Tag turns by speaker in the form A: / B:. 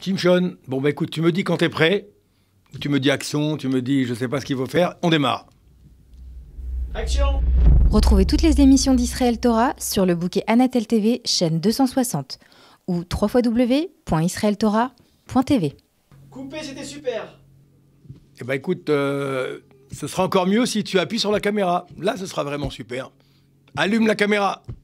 A: Tim Sean, bon bah écoute, tu me dis quand t'es prêt, ou tu me dis action, tu me dis je sais pas ce qu'il faut faire, on démarre. Action!
B: Retrouvez toutes les émissions d'Israël Torah sur le bouquet Anatel TV, chaîne 260 ou www.israeltorah.tv.
C: Coupé, c'était super.
A: Eh ben écoute, ce sera encore mieux si tu appuies sur la caméra. Là, ce sera vraiment super. Allume la caméra.